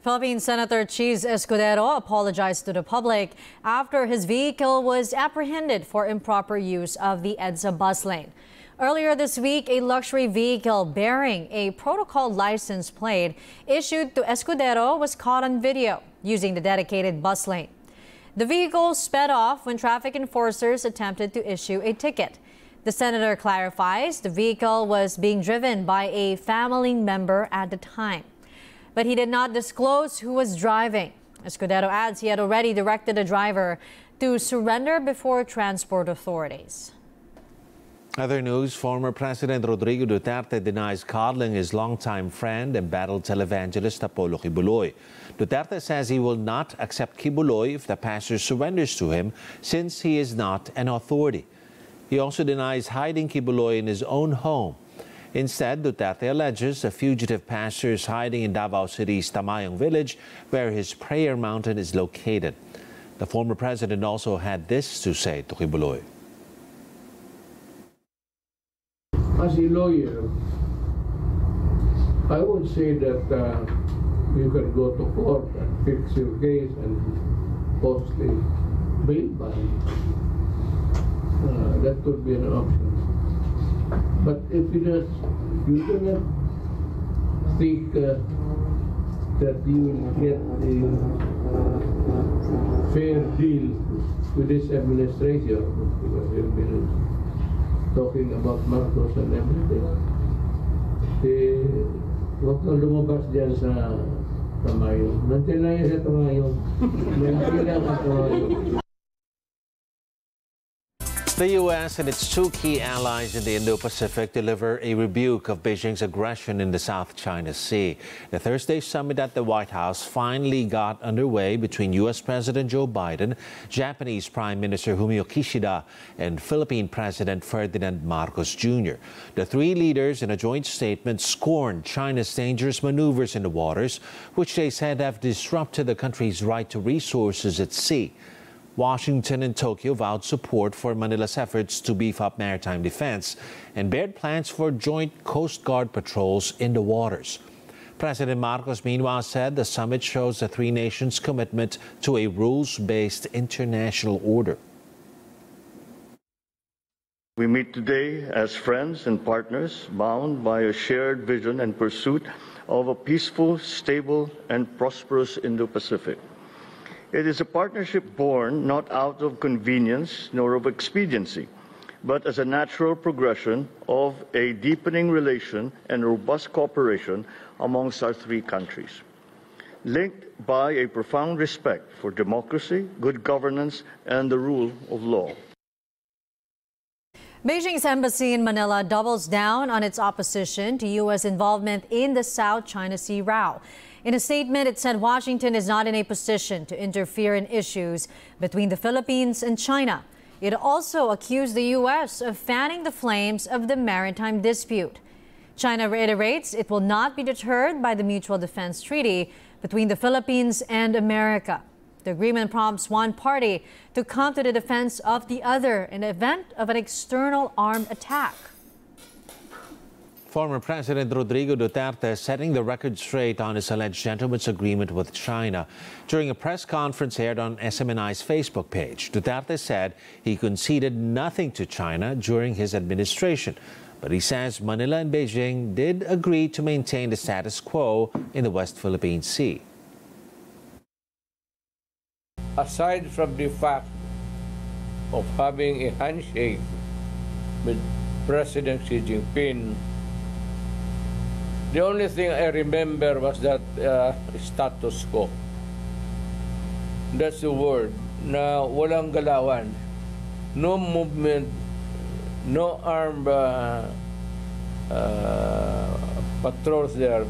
Philippine Senator Cheese Escudero apologized to the public after his vehicle was apprehended for improper use of the EDSA bus lane. Earlier this week, a luxury vehicle bearing a protocol license plate issued to Escudero was caught on video using the dedicated bus lane. The vehicle sped off when traffic enforcers attempted to issue a ticket. The senator clarifies the vehicle was being driven by a family member at the time, but he did not disclose who was driving. Escudero adds he had already directed the driver to surrender before transport authorities. Other news, former President Rodrigo Duterte denies coddling his longtime friend and battle televangelist Apollo Kibuloy. Duterte says he will not accept Kibuloy if the pastor surrenders to him, since he is not an authority. He also denies hiding Kibuloy in his own home. Instead, Duterte alleges a fugitive pastor is hiding in Davao City's Tamayong village, where his prayer mountain is located. The former president also had this to say to Kibuloy. As a lawyer, I would say that you can go to court and fix your case and possibly bail bond. That could be an option. But if you do not think that you will get a fair deal with this administration, because you've been talking about Marcos and everything, huwag kang lumabas dyan sa Tamayong. Nandiyan lang yan sa Tamayong. Nandiyan lang sa Tamayong. The U.S. and its two key allies in the Indo-Pacific deliver a rebuke of Beijing's aggression in the South China Sea. The Thursday summit at the White House finally got underway between U.S. President Joe Biden, Japanese Prime Minister Fumio Kishida, and Philippine President Ferdinand Marcos Jr. The three leaders, in a joint statement, scorned China's dangerous maneuvers in the waters, which they said have disrupted the country's right to resources at sea. Washington and Tokyo vowed support for Manila's efforts to beef up maritime defense and bared plans for joint Coast Guard patrols in the waters. President Marcos, meanwhile, said the summit shows the three nations' commitment to a rules-based international order. We meet today as friends and partners bound by a shared vision and pursuit of a peaceful, stable, and prosperous Indo-Pacific. It is a partnership born not out of convenience nor of expediency, but as a natural progression of a deepening relation and robust cooperation amongst our three countries, linked by a profound respect for democracy, good governance, and the rule of law. Beijing's embassy in Manila doubles down on its opposition to U.S. involvement in the South China Sea row. In a statement, it said Washington is not in a position to interfere in issues between the Philippines and China. It also accused the U.S. of fanning the flames of the maritime dispute. China reiterates it will not be deterred by the Mutual Defense Treaty between the Philippines and America. The agreement prompts one party to come to the defense of the other in the event of an external armed attack. Former President Rodrigo Duterte setting the record straight on his alleged gentleman's agreement with China. During a press conference aired on SMNI's Facebook page, Duterte said he conceded nothing to China during his administration. But he says Manila and Beijing did agree to maintain the status quo in the West Philippine Sea. Aside from the fact of having a handshake with President Xi Jinping, the only thing I remember was that status quo. That's the word, na walang galawan. No movement, no armed patrols there,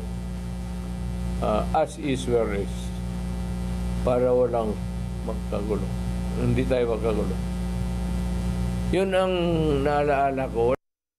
as is where is. Para walang magkagulo. Hindi tayo magkagulo. Yun ang naalaala ko.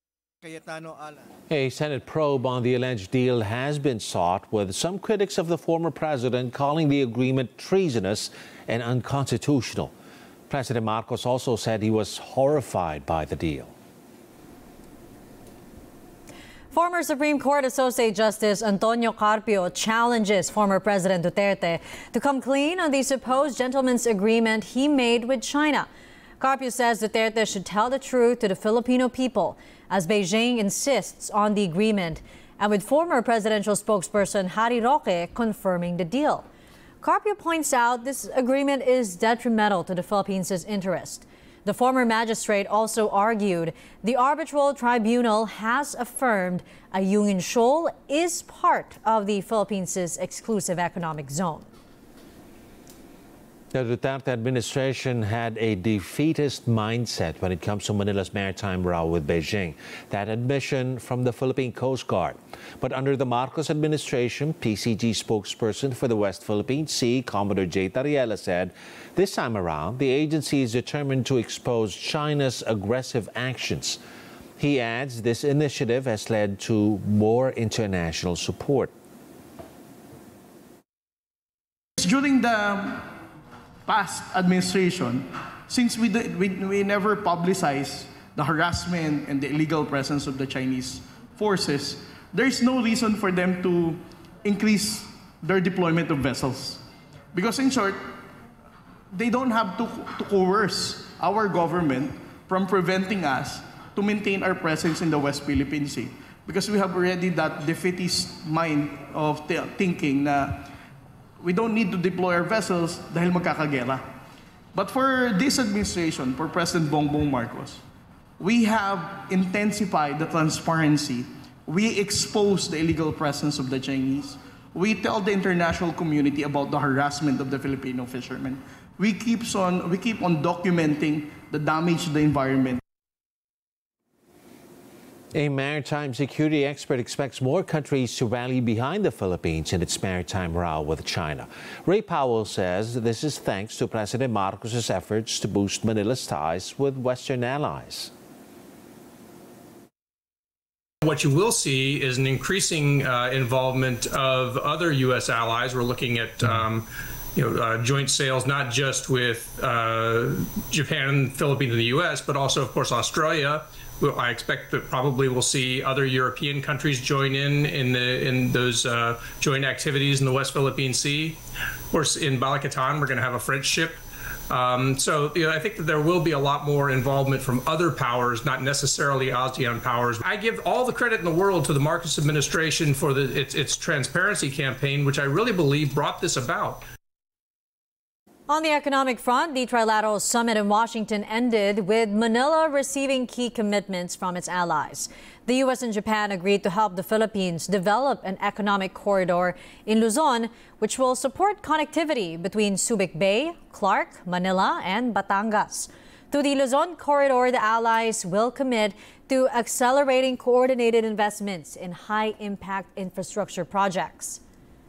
A Senate probe on the alleged deal has been sought, with some critics of the former president calling the agreement treasonous and unconstitutional. President Marcos also said he was horrified by the deal. Former Supreme Court Associate Justice Antonio Carpio challenges former President Duterte to come clean on the supposed gentleman's agreement he made with China. Carpio says Duterte should tell the truth to the Filipino people as Beijing insists on the agreement, and with former presidential spokesperson Harry Roque confirming the deal. Carpio points out this agreement is detrimental to the Philippines' interest. The former magistrate also argued the arbitral tribunal has affirmed Ayungin Shoal is part of the Philippines' exclusive economic zone. The Duterte administration had a defeatist mindset when it comes to Manila's maritime row with Beijing. That admission from the Philippine Coast Guard. But under the Marcos administration, PCG spokesperson for the West Philippine Sea, Commodore J. Tariela, said this time around, the agency is determined to expose China's aggressive actions. He adds this initiative has led to more international support. During the past administration, since we never publicized the harassment and the illegal presence of the Chinese forces, there is no reason for them to increase their deployment of vessels. Because in short, they don't have to coerce our government from preventing us to maintain our presence in the West Philippine Sea. Because we have already that defeatist mind of thinking na we don't need to deploy our vessels dahil magkakagera. But for this administration, for President Bongbong Marcos, we have intensified the transparency. We expose the illegal presence of the Chinese. We tell the international community about the harassment of the Filipino fishermen. We keep on documenting the damage to the environment. A maritime security expert expects more countries to rally behind the Philippines in its maritime row with China. Ray Powell says this is thanks to President Marcos' efforts to boost Manila's ties with Western allies. What you will see is an increasing involvement of other U.S. allies. We're looking at joint sales, not just with Japan, Philippines, and the U.S., but also, of course, Australia. I expect that probably we'll see other European countries join in those joint activities in the West Philippine Sea. Of course, in Balikatan, we're going to have a French ship. So I think that there will be a lot more involvement from other powers, not necessarily ASEAN powers. I give all the credit in the world to the Marcos administration for its transparency campaign, which I really believe brought this about. On the economic front, the trilateral summit in Washington ended with Manila receiving key commitments from its allies. The U.S. and Japan agreed to help the Philippines develop an economic corridor in Luzon, which will support connectivity between Subic Bay, Clark, Manila, and Batangas. Through the Luzon corridor, the allies will commit to accelerating coordinated investments in high-impact infrastructure projects.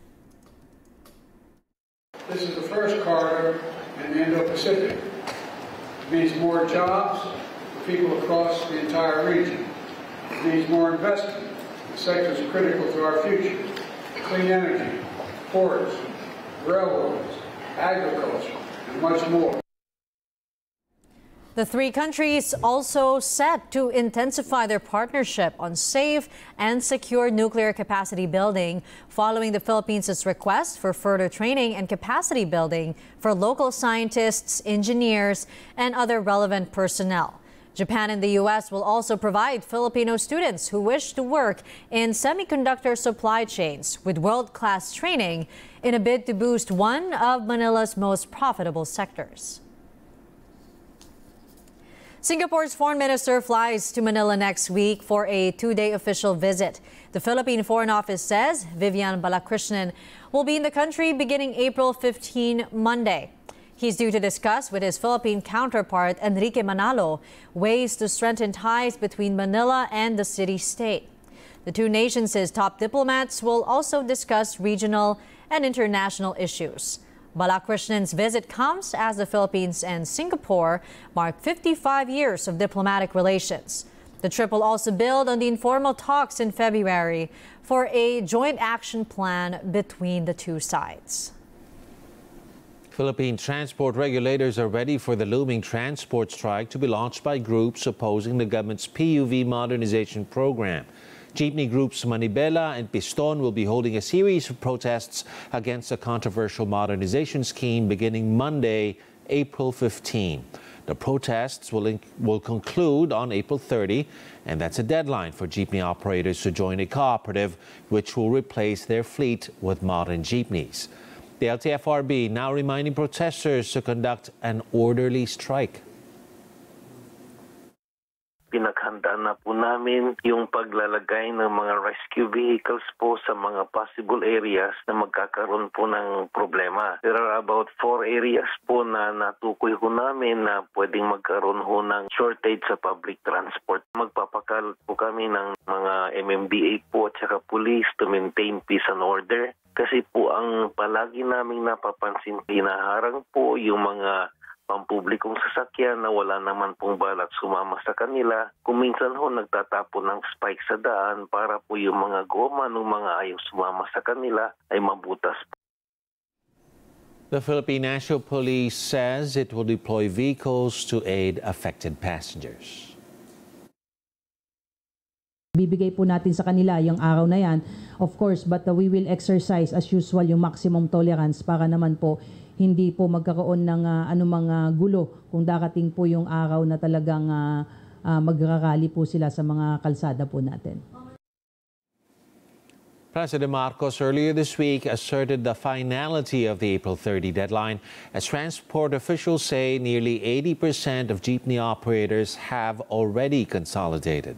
This is the first corridor in the Indo-Pacific. It means more jobs for people across the entire region. It means more investment in sectors critical to our future: clean energy, ports, railroads, agriculture, and much more. The three countries also set to intensify their partnership on safe and secure nuclear capacity building following the Philippines' request for further training and capacity building for local scientists, engineers, and other relevant personnel. Japan and the U.S. will also provide Filipino students who wish to work in semiconductor supply chains with world-class training in a bid to boost one of Manila's most profitable sectors. Singapore's foreign minister flies to Manila next week for a two-day official visit. The Philippine Foreign Office says Vivian Balakrishnan will be in the country beginning April 15, Monday. He's due to discuss with his Philippine counterpart, Enrique Manalo, ways to strengthen ties between Manila and the city-state. The two nations' top diplomats will also discuss regional and international issues. Balakrishnan's visit comes as the Philippines and Singapore mark 55 years of diplomatic relations. The trip will also build on the informal talks in February for a joint action plan between the two sides. Philippine transport regulators are ready for the looming transport strike to be launched by groups opposing the government's PUV modernization program. Jeepney groups Manibela and Piston will be holding a series of protests against the controversial modernization scheme beginning Monday, April 15. The protests will conclude on April 30, and that's a deadline for jeepney operators to join a cooperative which will replace their fleet with modern jeepneys. The LTFRB now reminding protesters to conduct an orderly strike. Pinaghandaan na po namin yung paglalagay ng mga rescue vehicles po sa mga possible areas na magkakaroon po ng problema. There are about 4 areas po na natukoy ho namin na pwedeng magkaroon ho ng shortage sa public transport. Magpapakal po kami ng mga MMDA po at saka police to maintain peace and order. Kasi po ang palagi naming napapansin, hinaharang po yung mga pampublikong sasakyan na wala naman pong balak sumama sa kanila. Kuminsan ho nagtatapon ng spike sa daan para po yung mga goma ng mga ayaw sumama sa kanila ay mabutas. The Philippine National Police says it will deploy vehicles to aid affected passengers. Bibigay po natin sa kanila yung araw na yan, of course, but we will exercise as usual yung maximum tolerance para naman po hindi po magkaroon ng anumang gulo kung darating po yung araw na talagang magrarally po sila sa mga kalsada po natin. President Marcos earlier this week asserted the finality of the April 30 deadline as transport officials say nearly 80% of jeepney operators have already consolidated.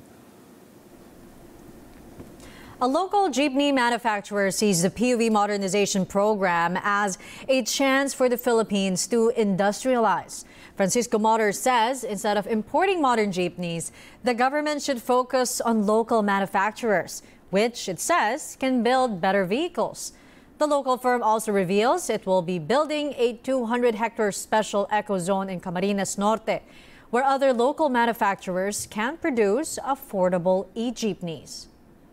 A local jeepney manufacturer sees the PUV modernization program as a chance for the Philippines to industrialize. Francisco Motors says instead of importing modern jeepneys, the government should focus on local manufacturers, which it says can build better vehicles. The local firm also reveals it will be building a 200-hectare special eco zone in Camarines Norte, where other local manufacturers can produce affordable e-jeepneys.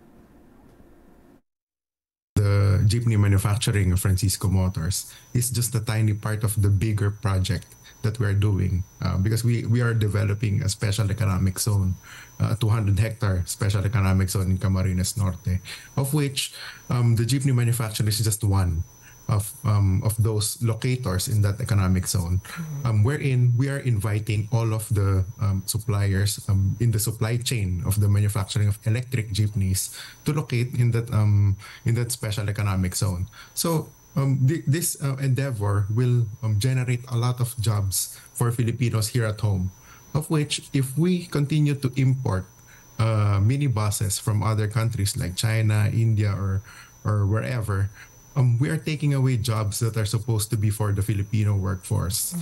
The jeepney manufacturing of Francisco Motors is just a tiny part of the bigger project that we're doing because we are developing a special economic zone, a 200-hectare special economic zone in Camarines Norte, of which the jeepney manufacturing is just one of those locators in that economic zone, wherein we are inviting all of the suppliers in the supply chain of the manufacturing of electric jeepneys to locate in that special economic zone. So this endeavor will generate a lot of jobs for Filipinos here at home, of which if we continue to import minibuses from other countries like China, India, or wherever, we are taking away jobs that are supposed to be for the Filipino workforce.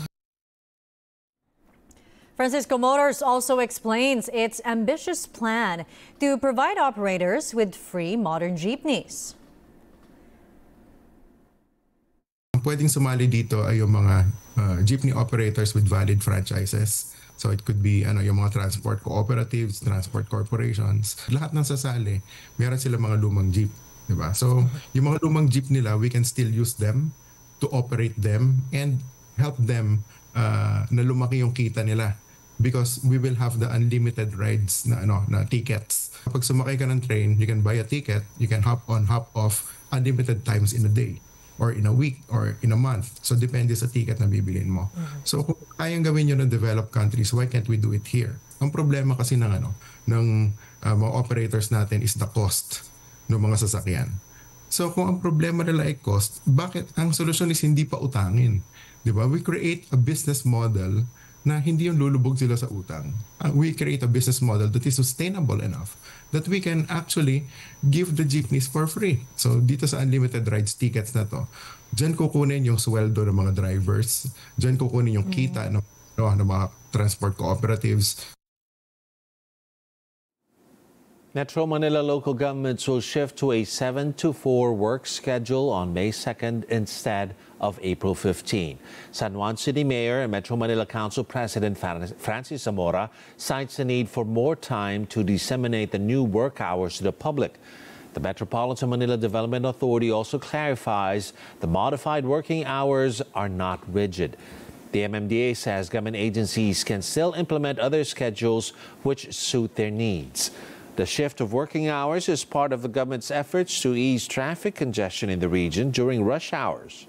Francisco Motors also explains its ambitious plan to provide operators with free modern jeepneys. Pwedeng sumali dito ay yung mga jeepney operators with valid franchises. So it could be yung mga transport cooperatives, transport corporations. Lahat ng sasali, meron sila mga lumang jeep. Diba? So, yung mga lumang jeep nila, we can still use them to operate them and help them na lumaki yung kita nila because we will have the unlimited rides na tickets. Kapag sumakay ka ng train, you can buy a ticket, you can hop on, hop off unlimited times in a day or in a week or in a month. So, depende sa ticket na bibilin mo. So, kung kayang gawin yun ng developed countries, why can't we do it here? Ang problema kasi ng mga operators natin is the cost ng mga sasakyan. So kung ang problema nila ay cost, bakit ang solusyon is hindi pa utangin? Diba? We create a business model na hindi yung lulubog sila sa utang. We create a business model that is sustainable enough that we can actually give the jeepneys for free. So dito sa unlimited rides tickets na to, dyan kukunin yung sweldo ng mga drivers, dyan kukunin yung kita ng mga transport cooperatives. Metro Manila local governments will shift to a 7-to-4 work schedule on May 2nd instead of April 15. San Juan City Mayor and Metro Manila Council President Francis Zamora cites the need for more time to disseminate the new work hours to the public. The Metropolitan Manila Development Authority also clarifies the modified working hours are not rigid. The MMDA says government agencies can still implement other schedules which suit their needs. The shift of working hours is part of the government's efforts to ease traffic congestion in the region during rush hours.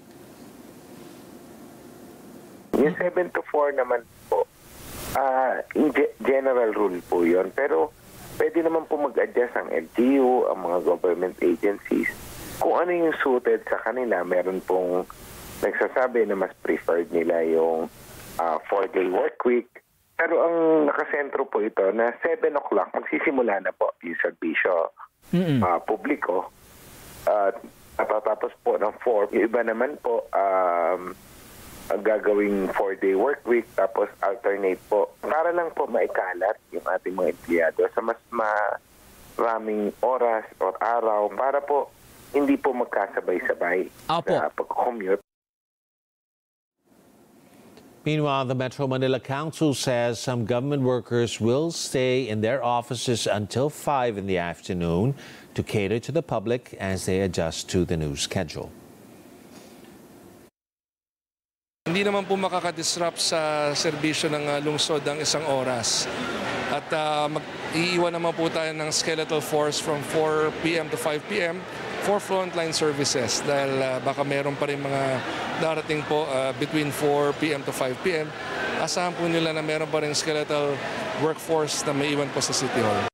Yung 7 to 4 naman po, general rule po yun. Pero pwede naman po mag-adjust ang LGU, ang mga government agencies. Kung ano yung suited sa kanila, meron pong nagsasabi na mas preferred nila yung 4-day work week. Pero ang nakasentro po ito na 7 o'clock, magsisimula na po yung serbisyo publiko. Tapos po ng 4. Yung iba naman po, ang gagawing 4-day work week, tapos alternate po. Para lang po maikalat yung ating mga empleyado sa mas maraming oras o araw para po hindi po magkasabay-sabay sa pag-commute. Meanwhile, the Metro Manila Council says some government workers will stay in their offices until 5 in the afternoon to cater to the public as they adjust to the new schedule. Hindi naman po makakadisrupt sa serbisyo ng lungsod ng isang oras. At iiwan naman po tayo ng skeletal force from 4 p.m. to 5 p.m. for frontline services dahil baka meron pa rin mga darating po between 4 p.m. to 5 p.m. Asahan po nila na meron pa rin skeletal workforce na may iwan po sa City Hall.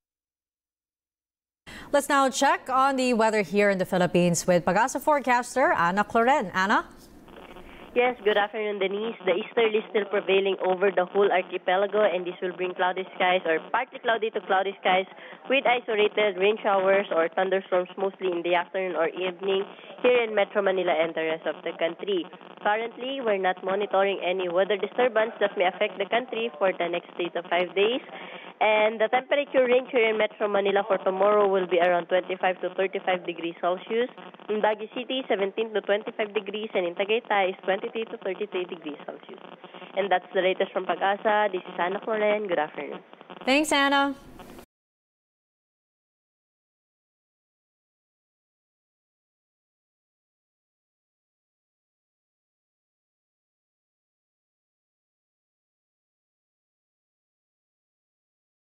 Let's now check on the weather here in the Philippines with Pag-asa forecaster Ana Cloren. Ana? Yes, good afternoon, Denise. The easterly is still prevailing over the whole archipelago, and this will bring cloudy skies or partly cloudy to cloudy skies with isolated rain showers or thunderstorms mostly in the afternoon or evening here in Metro Manila and the rest of the country. Currently, we're not monitoring any weather disturbance that may affect the country for the next 3 to 5 days. And the temperature range here in Metro Manila for tomorrow will be around 25 to 35 degrees Celsius. In Baguio City, 17 to 25 degrees, and in Tagaytay is 23 to 33 degrees Celsius. And that's the latest from Pag-asa. This is Ana Cloren. Good afternoon. Thanks, Anna.